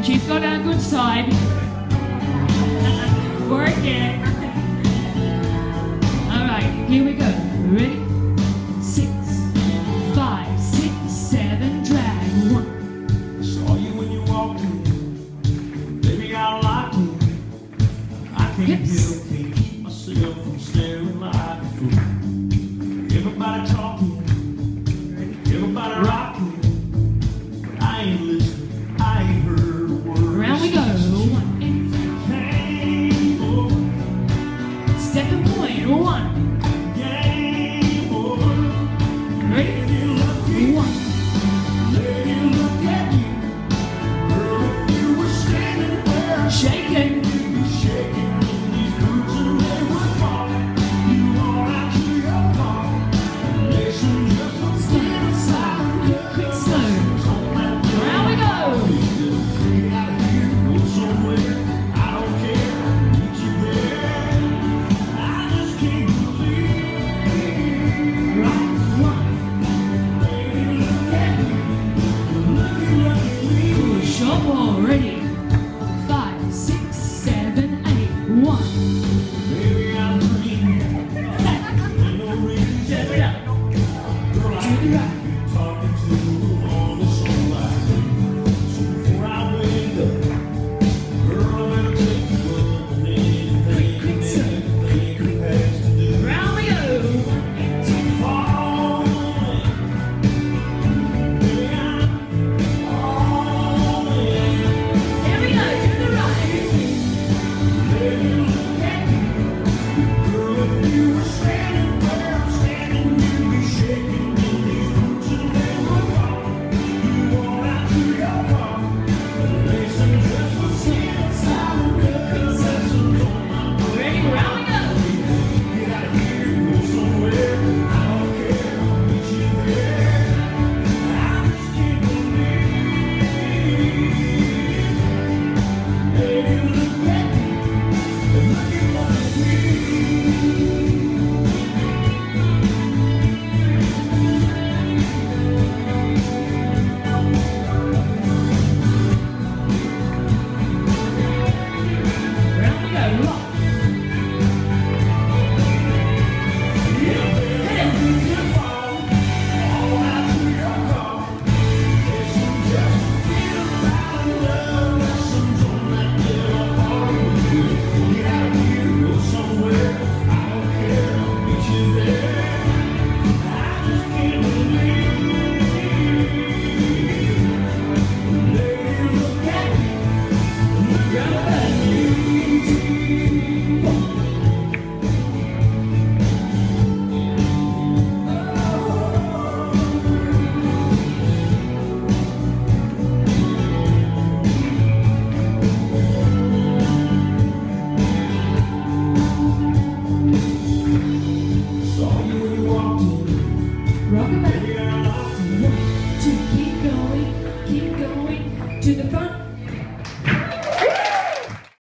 And she's got our good side. Work it. Alright, here we go. Ready? 6, 5, 6, 7, drag. 1. Saw you when you walked in. Baby, I liked it. I can't keep myself from staring like a fool. Everybody talking, everybody rocking, but I ain't listening, I ain't heard a word. Round we go. 1. Game over. Second point. 1. Game over. Ready? 1. Lady, look at you. Girl, if you were standing there, Shaking. you'd be shaking in these boots and they would fall. You are out to your car. Nation just a Stand aside. Quick slow. Round we go. get out of here, go somewhere. I don't care, meet you there. I just can't believe. Right. 1. Lady, look at me. Looking at me. Push up. Ready? 5, 6, 7, 8. 1. Baby, I'm dreaming. Ain't no reason. Turn it up. Girl, To the right.